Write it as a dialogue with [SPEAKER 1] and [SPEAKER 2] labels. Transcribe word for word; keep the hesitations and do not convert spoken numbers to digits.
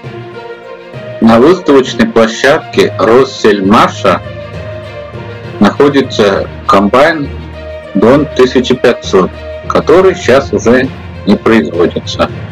[SPEAKER 1] На выставочной площадке Россельмаша находится комбайн Дон тысяча пятьсот, который сейчас уже не производится.